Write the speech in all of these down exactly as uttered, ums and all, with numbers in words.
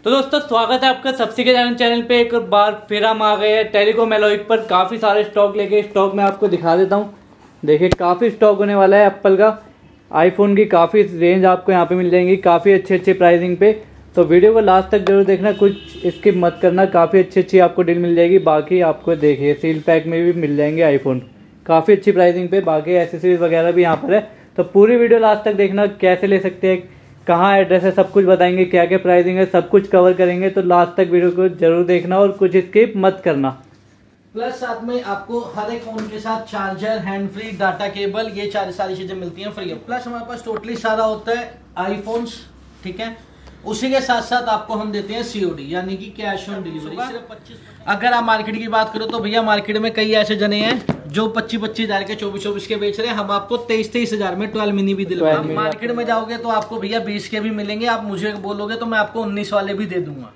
तो दोस्तों स्वागत है आपका सबसे के चैनल चैनल पे एक बार फिर हम आ गए हैं टेलीकॉम एलोइक पर काफ़ी सारे स्टॉक लेके। स्टॉक मैं आपको दिखा देता हूँ। देखिए काफ़ी स्टॉक होने वाला है एप्पल का। आईफोन की काफ़ी रेंज आपको यहाँ पे मिल जाएंगी काफ़ी अच्छे अच्छे प्राइसिंग पे। तो वीडियो को लास्ट तक जरूर देखना, कुछ स्किप मत करना। काफ़ी अच्छी अच्छी आपको डील मिल जाएगी। बाकी आपको देखिए सील पैक में भी मिल जाएंगे आईफोन काफ़ी अच्छी प्राइसिंग पे। बाकी एसेसरीज वगैरह भी यहाँ पर है। तो पूरी वीडियो लास्ट तक देखना, कैसे ले सकते हैं, कहाँ एड्रेस है, सब कुछ बताएंगे, क्या क्या प्राइसिंग है, सब कुछ कवर करेंगे। तो लास्ट तक वीडियो को जरूर देखना और कुछ स्किप मत करना। प्लस साथ में आपको हर एक फोन के साथ charger, hand free, data cable, ये चार सारी चीजें मिलती हैं फ्री। प्लस हमारे पास टोटली सारा होता है आईफोन्स, ठीक है। उसी के साथ साथ आपको हम देते हैं सीओडी यानी कि कैश ऑन डिलीवरी सिर्फ पच्चीस। अगर आप मार्केट की बात करो तो भैया मार्केट में कई ऐसे जने हैं जो पच्चीस पच्चीस हजार के चौबीस चौबीस के बेच रहे हैं। हम आपको तेईस तेईस हजार में ट्वेल्व मिनी भी दिलवा। मार्केट में जाओगे तो आपको भैया बीस के भी मिलेंगे। आप मुझे बोलोगे तो मैं आपको उन्नीस वाले भी दे दूंगा।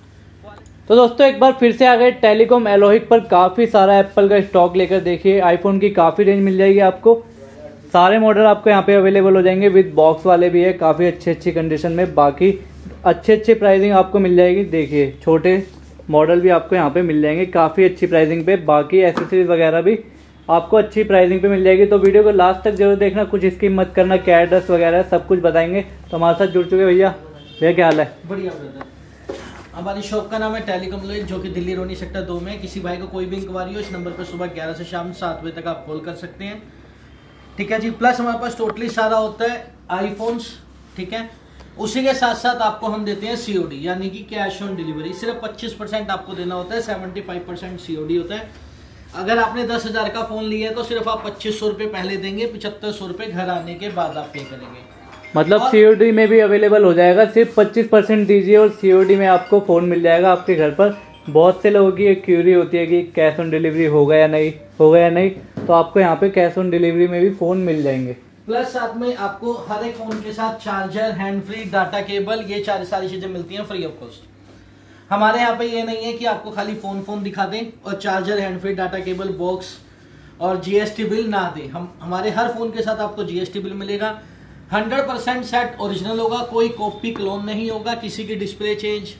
तो दोस्तों एक बार फिर से आ गए टेलीकॉम एलोइक पर काफ़ी सारा एप्पल का स्टॉक लेकर। देखिए आईफोन की काफ़ी रेंज मिल जाएगी आपको। सारे मॉडल आपको यहाँ पे अवेलेबल हो जाएंगे, विद बॉक्स वाले भी है काफ़ी अच्छी अच्छी कंडीशन में। बाकी अच्छे अच्छे प्राइसिंग आपको मिल जाएगी। देखिए छोटे मॉडल भी आपको यहाँ पे मिल जाएंगे काफ़ी अच्छी प्राइसिंग पे। बाकी एसेसरीज वगैरह भी आपको अच्छी प्राइसिंग पे मिल जाएगी। तो वीडियो को लास्ट तक जरूर देखना, कुछ स्किप मत करना। क्या एड्रेस वगैरह सब कुछ बताएंगे। तो हमारे साथ जुड़ चुके भैया। भैया क्या हाल है? बढ़िया ब्रदर। हमारी शॉप का नाम है टेलीकॉम एलोइक, जो कि दिल्ली रोनी सेक्टर दो में। किसी भाई को कोई भी इंक्वायरी हो इस नंबर पर सुबह ग्यारह से शाम सात बजे तक आप कॉल कर सकते हैं, ठीक है जी। प्लस हमारे पास टोटली सारा होता है आईफोन्स, ठीक है। उसी के साथ साथ आपको हम देते हैं सीओडी यानी कि कैश ऑन डिलीवरी। सिर्फ पच्चीस परसेंट आपको देना होता है, सेवेंटी फाइव परसेंट सीओडी होता है। अगर आपने दस हजार का फोन लिया है तो सिर्फ आप पच्चीस सौ रुपए पहले देंगे, पचहत्तर सौ रुपए घर आने के बाद आप पे करेंगे। मतलब सीओडी में भी अवेलेबल हो जाएगा। सिर्फ पच्चीस परसेंट दीजिए और सीओडी में आपको फोन मिल जाएगा आपके घर पर। बहुत से लोगों की एक क्यूरी होती है कि कैश ऑन डिलीवरी होगा या नहीं होगा या नहीं, तो आपको यहाँ पे कैश ऑन डिलीवरी में भी फोन मिल जाएंगे। प्लस साथ में आपको हर एक फोन के साथ charger, hand free, data cable, ये चार सारी चीजें मिलती हैं फ्री ऑफ कॉस्ट। हमारे यहाँ पे ये नहीं है कि आपको खाली फोन फोन दिखा दें और charger, hand free, data cable, box और जीएसटी बिल ना दें। हम हमारे हर फोन के साथ आपको जीएसटी बिल मिलेगा। हंड्रेड परसेंट सेट ओरिजिनल होगा, कोई कॉपी क्लोन नहीं होगा। किसी की display change,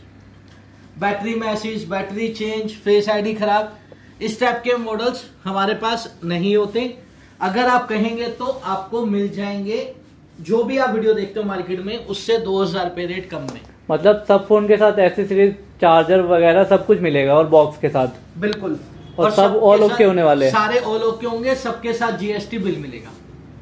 battery message, battery change, face ID खराब, इस टाइप के मॉडल्स हमारे पास नहीं होते। अगर आप कहेंगे तो आपको मिल जाएंगे जो भी आप वीडियो देखते हो मार्केट में उससे दो हजार रुपए रेट कम में। मतलब सब फोन के साथ एसेसरीज, चार्जर वगैरह सब कुछ मिलेगा और बॉक्स के साथ। बिल्कुल। और, और सब ऑल ओके होने वाले हैं। सारे ऑल ओके होंगे, सबके साथ जीएसटी बिल मिलेगा।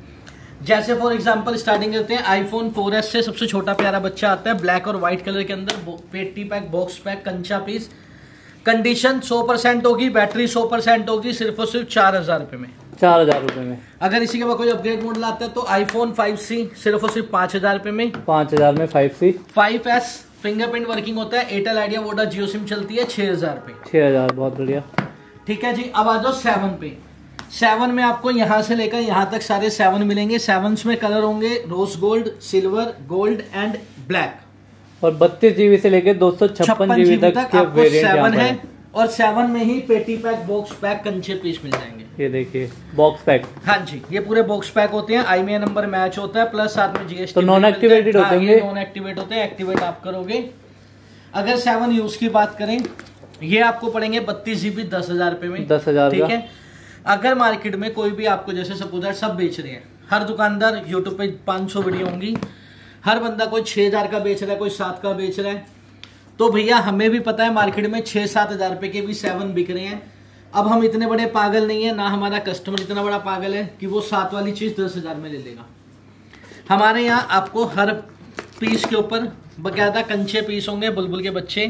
जैसे फॉर एग्जांपल स्टार्टिंग करते हैं आईफोन फोर एस से। सबसे छोटा प्यारा बच्चा आता है ब्लैक और व्हाइट कलर के अंदर, पेटी पैक, बॉक्स पैक, कंचा पीस। कंडीशन सौ परसेंट होगी, बैटरी सौ परसेंट होगी, सिर्फ और सिर्फ चार हजार रुपए में। चार हजार रुपए में। अगर इसी के बाद कोई अपग्रेड मॉडल आता है तो आईफोन फाइव सी सिर्फ और सिर्फ पांच हजार रुपए में। पांच हजार में five C. Five S fingerprint working होता है, Airtel, Idea, Voda, Jio SIM चलती है, छह हजार रुपए। छह हजार बहुत बढ़िया, ठीक है जी। अब आ जाओ सेवन पे। सेवन में आपको यहाँ से लेकर यहाँ तक सारे सेवन मिलेंगे। सेवन में कलर होंगे rose gold, silver, gold and black. और बत्तीस जीबी से लेकर दो सौ छप्पन जीबी तक, तक आपको सेवन है। और सेवन में ही पेटी पैक, बॉक्स पैक, कंचे पीस मिल जाएंगे। ये देखिए बॉक्स पैक। हाँ जी, ये पूरे बॉक्स पैक होते हैं। आईएमईआई नंबर मैच होता है, प्लस साथ में जीएसटी। तो नॉन एक्टिवेटेड होते हैं। नॉन एक्टिवेट होते हैं, एक्टिवेट आप करोगे। अगर सेवन यूज की बात करें, ये आपको पड़ेंगे बत्तीस जीबी दस हजार रुपए में। दस हजार ठीक है। अगर मार्केट में कोई भी आपको जैसे सपोजर सब बेच रहे हैं, हर दुकानदार यूट्यूब पे पाँच सौ वीडियो होंगी, हर बंदा कोई छह हजार का बेच रहा है, कोई सात का बेच रहा है, तो भैया हमें भी पता है मार्केट में छह सात हजार रुपए के भी सेवन बिक रहे हैं। अब हम इतने बड़े पागल नहीं है, ना हमारा कस्टमर इतना बड़ा पागल है कि वो सात वाली चीज दस हजार में ले लेगा। हमारे यहाँ आपको हर पीस के ऊपर बकायदा कंचे पीस होंगे, बुलबुल के बच्चे।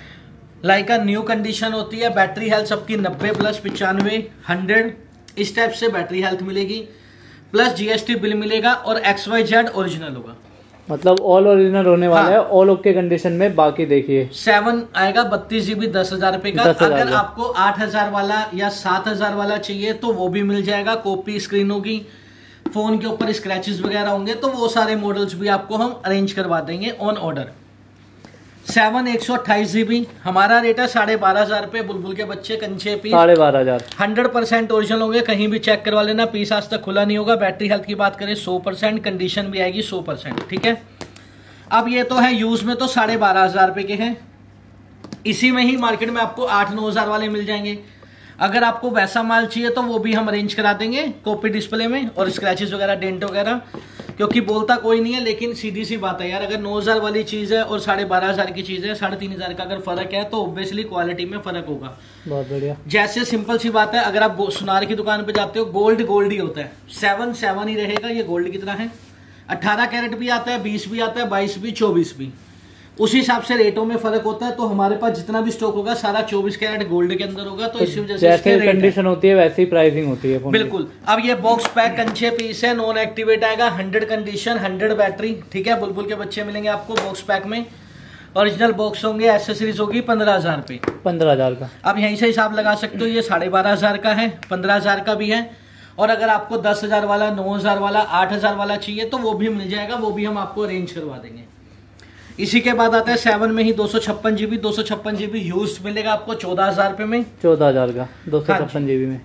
लाइक न्यू कंडीशन होती है। बैटरी हेल्थ सबकी नब्बे प्लस पिचानवे हंड्रेड इस टाइप से बैटरी हेल्थ मिलेगी। प्लस जीएसटी बिल मिलेगा और एक्स वाई जेड ओरिजिनल होगा। मतलब ऑल ओरिजिनल होने वाला हाँ। है, ऑल ओके कंडीशन में। बाकी देखिए सेवन आएगा बत्तीस जीबी दस हजार रुपए का। अगर आपको आठ हजार वाला या सात हजार वाला चाहिए तो वो भी मिल जाएगा। कॉपी स्क्रीन होगी, फोन के ऊपर स्क्रैचेस वगैरह होंगे, तो वो सारे मॉडल्स भी आपको हम अरेंज करवा देंगे ऑन ऑर्डर। सेवन एक सौ अट्ठाईस जीबी हमारा रेट है साढ़े बारह हजार रुपए। बुलबुल के बच्चे, कंचे पीस साढ़े बारह हजार हंड्रेड परसेंट ओरिजिनल होंगे, कहीं भी चेक करवा लेना। पीस आज तक खुला नहीं होगा। बैटरी हेल्थ की बात करें सौ परसेंट, कंडीशन भी आएगी सौ परसेंट, ठीक है। अब ये तो है यूज में तो साढ़े बारह हजार रुपए के हैं। इसी में ही मार्केट में आपको आठ नौ हजार वाले मिल जाएंगे। अगर आपको वैसा माल चाहिए तो वो भी हम अरेंज करा देंगे कॉपी डिस्प्ले में, और स्क्रैचेस वगैरह डेंट वगैरह, क्योंकि बोलता कोई नहीं है, लेकिन सीधी सी बात है यार, अगर नौ हजार वाली चीज है और साढ़े बारह हजार की चीज है, साढ़े तीन हजार का अगर फर्क है तो ऑब्वियसली क्वालिटी में फर्क होगा। बहुत बढ़िया। जैसे सिंपल सी बात है, अगर आप सुनार की दुकान पे जाते हो, गोल्ड गोल्ड ही होता है, सेवन सेवन ही रहेगा, ये गोल्ड की तरह है। अट्ठारह कैरेट भी आता है, बीस भी आता है, बाईस भी, चौबीस भी, उसी हिसाब से रेटों में फर्क होता है। तो हमारे पास जितना भी स्टॉक होगा सारा चौबीस कैरेट गोल्ड के अंदर होगा, तो, तो इसी वजह से जैसे कंडीशन होती है वैसी प्राइसिंग होती है। बिल्कुल। अब ये बॉक्स पैक कंचे पीस है, नॉन एक्टिवेट आएगा, हंड्रेड कंडीशन, हंड्रेड बैटरी, ठीक है। बुलबुल के बच्चे मिलेंगे आपको बॉक्स पैक में, ओरिजिनल बॉक्स होंगे, एसेसरीज होगी पंद्रह हजार रुपए पंद्रह हजार का। अब यहीं से हिसाब लगा सकते हो, ये साढ़े बारह हजार का है, पंद्रह हजार का भी है, और अगर आपको दस हजार वाला, नौ हजार वाला, आठ हजार वाला चाहिए तो वो भी मिल जाएगा, वो भी हम आपको अरेंज करवा देंगे। इसी के बाद आता है सेवन में ही दो सौ छप्पन जीबी, दो सौ छप्पन जीबी यूज मिलेगा आपको चौदह हजार रुपए में, चौदह हजार का दो सौ छप्पन जीबी में।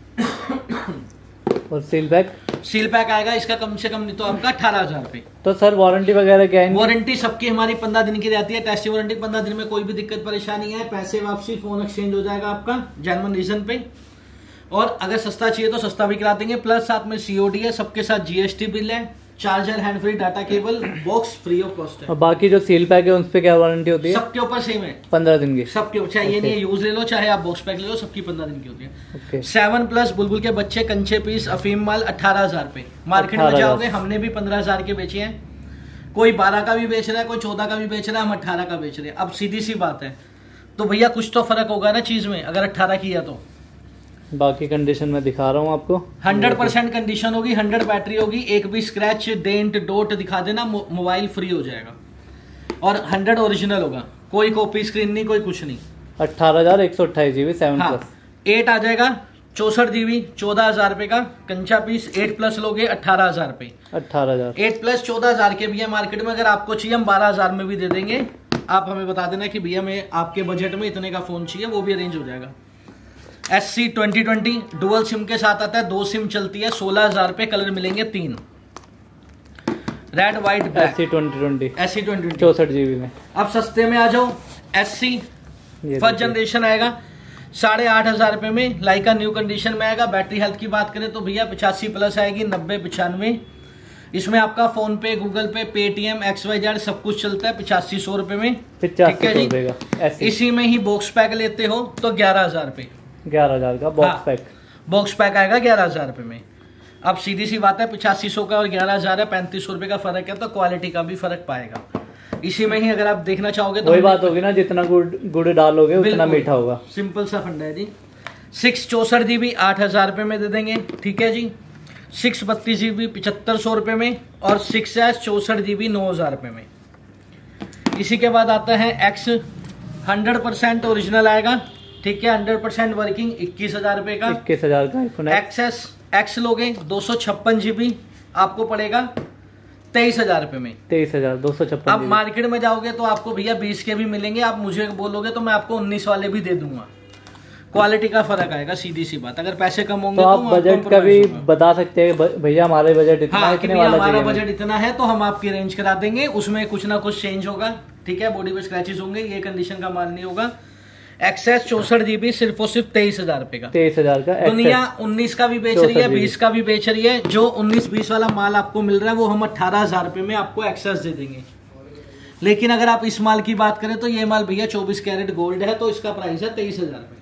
और सील पैक, सील पैक आएगा इसका कम से कम नहीं तो आपका अठारह हजार रुपए। तो सर वारंटी वगैरह क्या है? वारंटी सबकी हमारी पंद्रह दिन की रहती है, टेस्टिंग वारंटी पंद्रह दिन में कोई भी दिक्कत परेशानी है, पैसे वापसी, फोन एक्सचेंज हो जाएगा आपका जेन्युइन रीजन पे। और अगर सस्ता चाहिए तो सस्ता भी करा देंगे, प्लस साथ में सीओडी है, सबके साथ जीएसटी बिल है, charger, hand free, data cable, box free of cost है। और बाकी जो सील पैक है उस पे क्या वारंटी होती है? सबके ऊपर सेम है, पंद्रह दिन की सबके ऊपर, चाहे ये नहीं यूज ले लो चाहे आप बॉक्स पैक ले लो, सबकी पंद्रह दिन की होती है। सेवन प्लस बुलबुल के बच्चे कंचे पीस अफीम माल अठारह हजार रुपए, मार्केट में जाओगे हमने भी पंद्रह हजार के बेचे हैं, कोई बारह का भी बेच रहा है, कोई चौदह का भी बेच रहा है, हम अट्ठारह का बेच रहे हैं। अब सीधी सी बात है, तो भैया कुछ तो फर्क होगा ना चीज में, अगर अट्ठारह की है तो। बाकी कंडीशन में दिखा रहा हूँ आपको, हंड्रेड परसेंट कंडीशन होगी, हंड्रेड बैटरी होगी, एक भी स्क्रैच, डेंट, डोट दिखा देना, मोबाइल फ्री हो जाएगा, और हंड्रेड ओरिजिनल होगा, कोई कॉपी स्क्रीन नहीं, कोई कुछ नहीं। अठारह हजार एक सौ अट्ठाईस जीबी सेवन प्लस, एट आ जाएगा चौसठ जीबी, चौदह हजार रुपए का कंचा पीस, एट प्लस लोगे अट्ठारह हजार रुपए, अट्ठारह हजार एट प्लस चौदह हजार के भी है मार्केट में, अगर आपको चाहिए हम बारह हजार में भी दे देंगे। आप हमें बता देना कि भैया मैं आपके बजट में इतने का फोन चाहिए, वो भी अरेंज हो जाएगा। S E twenty twenty dual SIM के साथ आता है, दो सिम चलती है, सोलह हजार रुपए, कलर मिलेंगे तीन, red white black. S E twenty twenty S E twenty चौसठ जीबी में। अब सस्ते में आ जाओ, एस सी फर्स्ट जनरेशन आएगा साढ़े आठ हजार रुपए में, लाइका न्यू कंडीशन में आएगा। बैटरी हेल्थ की बात करें तो भैया पचासी प्लस आएगी, नब्बे पचानवे, इसमें आपका फोन पे, गूगल पे, पेटीएम, एक्स वाई जेड सब कुछ चलता है, पिचासी सौ रुपए में, ठीक है जी। इसी में ही बॉक्स पैक लेते हो तो ग्यारह हजार रुपए, ग्यारह हजार का बॉक्स पैक, बॉक्स पैक आएगा ग्यारह हजार रुपए में। अब सीधी सी बात है, पिचासी सौ का और ग्यारह हजार है, पैंतीस सौ रुपए का फर्क है, तो क्वालिटी का भी फर्क पाएगा। इसी में ही अगर आप देखना चाहोगे तो वही बात होगी ना, जितना गुड़ गुड़ डालोगे उतना मीठा होगा, सिंपल सा फंडा है जी। सिक्स चौसठ जीबी आठ हजार रुपए में दे देंगे, ठीक है जी। सिक्स बत्तीस जीबी पिछहत्तर सौ रुपए में, और सिक्स एस चौसठ जीबी नौ हजार रुपए में। इसी के बाद आता है एक्स, हंड्रेड परसेंट ओरिजिनल आएगा, ठीक है, हंड्रेड परसेंट वर्किंग, इक्कीस हजार रुपए का, इक्कीस हजार का। एक्सेस एक्स लोगे दो सौ छप्पन जीबी आपको पड़ेगा तेईस हजार रुपए में, तेईस हजार दो सौ छप्पन। आप मार्केट में जाओगे तो आपको भैया बीस के भी मिलेंगे, आप मुझे बोलोगे तो मैं आपको उन्नीस वाले भी दे दूंगा, क्वालिटी का फर्क आएगा, सीधी सी बात। अगर पैसे कम होंगे तो आप बजट का भी बता सकते हैं, भैया हमारे बजट इतना हाँ, है, कि भैया हमारा बजट इतना है, तो हम आपकी अरेंज करा देंगे, उसमें कुछ ना कुछ चेंज होगा, ठीक है, बॉडी पे स्क्रैचेस होंगे, ये कंडीशन का माल नहीं होगा। एक्सेस चौसठ जीबी सिर्फ और सिर्फ तेईस हजार रुपए का, तेईस हजार का। दुनिया उन्नीस का भी बेच रही है, बीस का भी बेच रही है, जो उन्नीस बीस वाला माल आपको मिल रहा है वो हम अट्ठारह हजार रुपए में आपको एक्सेस दे देंगे। लेकिन अगर आप इस माल की बात करें तो ये माल भैया चौबीस कैरेट गोल्ड है, तो इसका प्राइस है तेईस हजार रुपए।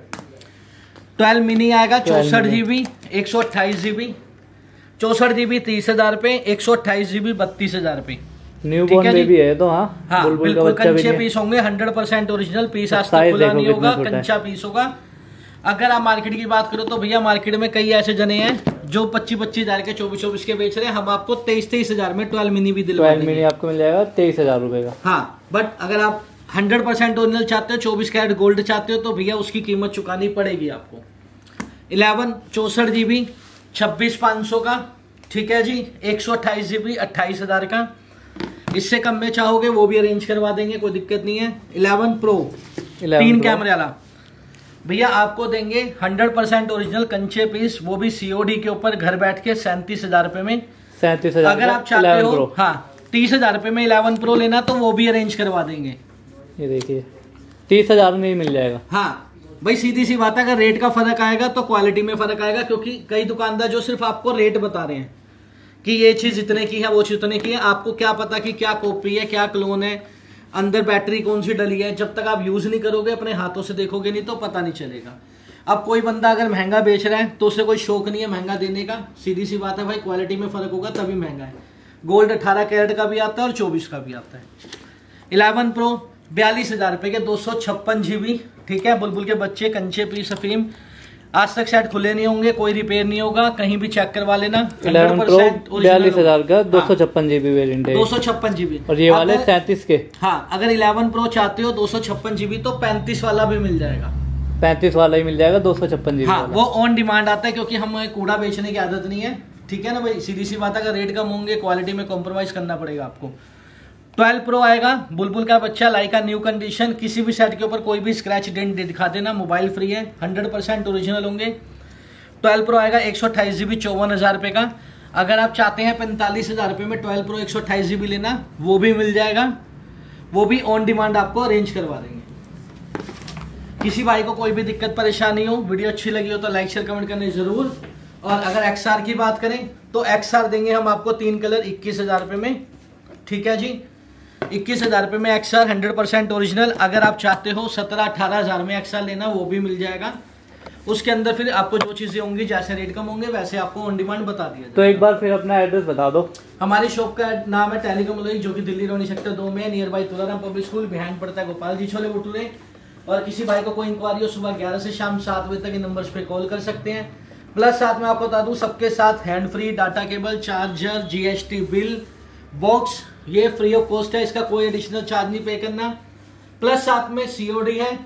ट्वेल्व मिनी आएगा चौसठ जीबी एक सौ अट्ठाईस जीबी, चौसठ जीबी तीस हजार रुपए, एक सौ अट्ठाईस जीबी बत्तीस हजार रुपए। न्यू बॉर्न बेबी है तो हाँ, हाँ बुलबुल बिल्कुल कंचे पीस होंगे, हंड्रेड परसेंट ओरिजिनल पीस, आज तक खुला नहीं होगा, कंचा पीस होगा। अगर आप मार्केट की बात करो तो भैया मार्केट में कई ऐसे जने हैं जो पच्चीस पच्चीस हजार के चौबीस चौबीस के बेच रहे हैं, हम आपको तेईस तेईस हजार में ट्वेल्व मिनी भी दिलवा देंगे। मिनी आपको मिल जाएगा तेईस हजार रुपए का। हाँ, बट अगर आप हंड्रेड परसेंट ओरिजिनल चाहते हो, चौबीस कैरेट गोल्ड चाहते हो, तो भैया उसकी कीमत चुकानी पड़ेगी आपको। इलेवन चौसठ जीबी छब्बीस पाँच सौ का, ठीक है जी, एक सौ अट्ठाईस जीबी अट्ठाईस हजार का। इससे कम में चाहोगे वो भी अरेंज करवा देंगे, कोई दिक्कत नहीं है। इलेवन प्रो तीन कैमरे वाला भैया आपको देंगे हंड्रेड परसेंट ओरिजिनल कंचे पीस, वो भी सीओडी के ऊपर घर बैठ के सैंतीस हजार रुपए में, सैंतीस हजार। अगर आप चाहते हो हाँ तीस हजार रुपये में इलेवन प्रो लेना तो वो भी अरेंज करवा देंगे। ये देखिए तीस हजार में ही मिल जाएगा। हाँ भाई सीधी सी बात है, अगर रेट का फर्क आएगा तो क्वालिटी में फर्क आएगा, क्योंकि कई दुकानदार जो सिर्फ आपको रेट बता रहे हैं कि ये चीज इतने की है वो चीज इतने की है, आपको क्या पता कि क्या कॉपी है क्या क्लोन है, अंदर बैटरी कौन सी डली है। जब तक आप यूज नहीं करोगे अपने हाथों से देखोगे नहीं तो पता नहीं चलेगा। अब कोई बंदा अगर महंगा बेच रहा है तो उसे कोई शौक नहीं है महंगा देने का, सीधी सी बात है भाई, क्वालिटी में फर्क होगा तभी महंगा है। गोल्ड अठारह कैरेट का भी आता है और चौबीस का भी आता है। इलेवन प्रो बयालीस हजार रुपए के दो सौ छप्पन जीबी, ठीक है, बुलबुल के बच्चे, कंचे पीस अफीम, आज तक शायद खुले नहीं होंगे, कोई रिपेयर नहीं होगा, कहीं भी चेक करवा लेना। इलेवन प्रो बयालीस हजार का दो सौ छप्पन जीबी वेरिएंट है, दो सौ छप्पन जीबी और ये वाले सैंतीस के। हाँ अगर इलेवन प्रो चाहते हो दो सौ छप्पन जीबी तो पैंतीस वाला भी मिल जाएगा, पैंतीस वाला ही मिल जाएगा दो सौ छप्पन जीबी। हाँ वो ऑन डिमांड आता है, क्योंकि हमें कूड़ा बेचने की आदत नहीं है, ठीक है ना भाई, सीधी सी बात है, अगर रेट कम होंगे क्वालिटी में कॉम्प्रोमाइज करना पड़ेगा आपको। ट्वेल्व प्रो आएगा, बुलबुल का बच्चा, लाइका न्यू कंडीशन, किसी भी सेट के ऊपर कोई भी स्क्रैच डेंट दिखा देना, मोबाइल फ्री है, हंड्रेड परसेंट ओरिजिनल होंगे। ट्वेल्व प्रो आएगा एक सौ अट्ठाईस जीबी चौवन हजार रुपए का। अगर आप चाहते हैं पैंतालीस हजार रुपए में ट्वेल्व प्रो एक सौ अट्ठाईस जीबी लेना वो भी मिल जाएगा, वो भी ऑन डिमांड आपको अरेंज करवा देंगे। किसी भाई को कोई भी दिक्कत परेशानी हो, वीडियो अच्छी लगी हो तो लाइक शेयर कमेंट करने जरूर। और अगर एक्सआर की बात करें तो एक्सआर देंगे हम आपको तीन कलर इक्कीस हजार रुपए में, ठीक है जी, इक्कीस हजार रुपए में एक्सआर हंड्रेड परसेंट ओरिजिनल। अगर आप चाहते हो सत्रह अठारह हजार में एक्सआर लेना वो भी मिल जाएगा। उसके अंदर फिर आपको जो चीजें होंगी, जैसे रेट कम होंगे वैसे आपको ऑन डिमांड बता दिया। तो एक बार फिर अपना एड्रेस बता दो। हमारी शॉप का नाम है टेलीकॉम मलोई, जो कि दिल्ली रोनी सेक्टर दो में, near by Tularam public school, behind पड़ता है गोपाल जी छोले भटूरे। और किसी भाई को कोई इंक्वायरी हो सुबह ग्यारह से शाम सात बजे तक इन नंबर्स पे कॉल कर सकते हैं। प्लस साथ में आपको बता दूं सबके साथ hand free, data cable, charger, GST bill, box, ये फ्री ऑफ कॉस्ट है, इसका कोई एडिशनल चार्ज नहीं पे करना। प्लस साथ में सीओडी है,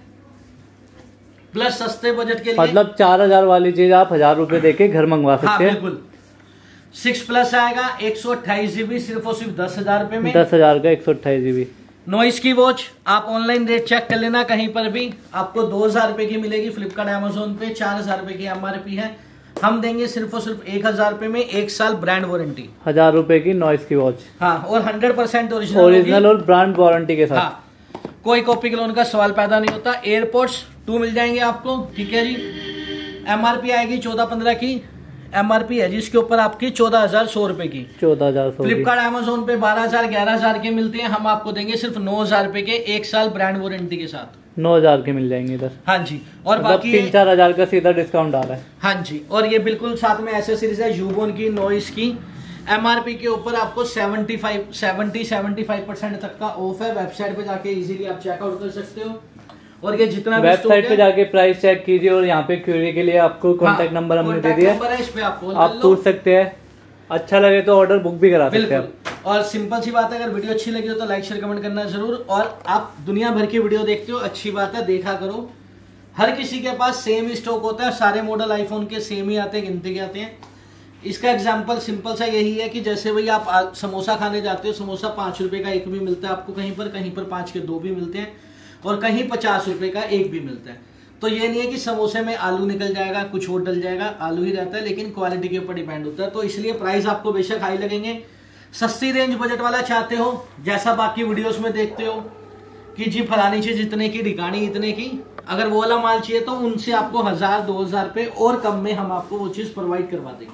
प्लस सस्ते बजट के लिए, मतलब चार हजार वाली चीज आप हजार रुपए देके घर मंगवा सकते हाँ, हैं। बिल्कुल। सिक्स प्लस आएगा एक सौ अट्ठाईस जीबी सिर्फ और सिर्फ दस हजार रुपए में, दस हजार का एक सौ अट्ठाईस जीबी। नॉइस की वॉच आप ऑनलाइन रेट चेक कर लेना कहीं पर भी, आपको दो हजार रुपए की मिलेगी फ्लिपकार्ट अमेजोन पे, चार हजार रुपए की एमआरपी है, हम देंगे सिर्फ और सिर्फ एक हजार रुपए में, एक साल ब्रांड वारंटी, हजार रुपए की नॉइस की वॉच, हाँ, और हंड्रेड परसेंट ओरिजिनल ओरिजिनल और ब्रांड वारंटी के साथ, हाँ, कोई कॉपी क्लोन का सवाल पैदा नहीं होता। एयरपोर्ट्स टू मिल जाएंगे आपको, ठीक है जी। एमआरपी आएगी चौदह पंद्रह की, एमआरपी है जिसके ऊपर आपकी चौदह हजार सौ रुपए की, चौदह हजार सौ। फ्लिपकार्ट अमेजोन पे बारह हजार ग्यारह हजार के मिलते हैं, हम आपको देंगे सिर्फ नौ हजार रुपए के, एक साल ब्रांड वारंटी के साथ, नौ हजार के मिल जाएंगे इधर। हाँ जी, और मतलब बाकी तीन चार हजार का सीधा डिस्काउंट आ रहा है। हाँ जी, और ये बिल्कुल साथ में एसेसरीज है यूबोन की, नॉइस की, एमआरपी के ऊपर आपको पचहत्तर, सत्तर, पचहत्तर परसेंट तक का ऑफ है। वेबसाइट पे जाके इजीली आप चेकआउट कर सकते हो। और ये जितना वेबसाइट पे जाके प्राइस चेक कीजिए, और यहाँ पे क्वेरी के लिए आपको कॉन्टेक्ट हाँ, नंबर हमने दे दिया है, इस पे आप कॉल आप पूछ सकते हैं, अच्छा लगे तो ऑर्डर बुक भी करा सकते हैं। और सिंपल सी बात है, अगर वीडियो अच्छी लगी हो तो लाइक शेयर कमेंट करना जरूर। और आप दुनिया भर की वीडियो देखते हो, अच्छी बात है, देखा करो। हर किसी के पास सेम स्टॉक होता है, सारे मॉडल आईफोन के सेम ही आते हैं, गिनती के आते हैं। इसका एग्जाम्पल सिंपल सा यही है कि जैसे भाई आप समोसा खाने जाते हो, समोसा पाँच रुपए का एक भी मिलता है आपको कहीं पर, कहीं पर पाँच के दो भी मिलते हैं, और कहीं पचास रुपए का एक भी मिलता है। तो ये नहीं है कि समोसे में आलू निकल जाएगा, कुछ और डल जाएगा, आलू ही रहता है, लेकिन क्वालिटी के ऊपर डिपेंड होता है। तो इसलिए प्राइस आपको बेशक हाई लगेंगे। सस्ती रेंज बजट वाला चाहते हो, जैसा बाकी वीडियोस में देखते हो कि जी फलानी चीज इतने की, ढिकानी इतने की, अगर वो वाला माल चाहिए तो उनसे आपको हजार दो हजार पे और कम में हम आपको वो चीज प्रोवाइड करवा देंगे।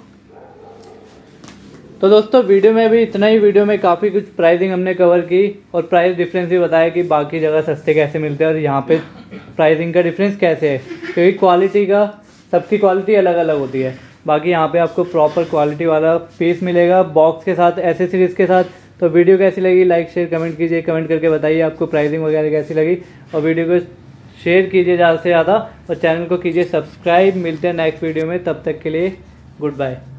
तो दोस्तों वीडियो में भी इतना ही। वीडियो में काफ़ी कुछ प्राइसिंग हमने कवर की और प्राइस डिफरेंस भी बताया कि बाकी जगह सस्ते कैसे मिलते हैं और यहाँ पे प्राइसिंग का डिफरेंस कैसे है, क्योंकि क्वालिटी का सबकी क्वालिटी अलग अलग होती है। बाकी यहाँ पे आपको प्रॉपर क्वालिटी वाला पीस मिलेगा बॉक्स के साथ, एसेसरीज के साथ। तो वीडियो कैसी लगी लाइक शेयर कमेंट कीजिए, कमेंट करके बताइए आपको प्राइसिंग वगैरह कैसी लगी, और वीडियो को शेयर कीजिए ज़्यादा से ज़्यादा, और चैनल को कीजिए सब्सक्राइब। मिलते हैं नेक्स्ट वीडियो में, तब तक के लिए गुड बाय।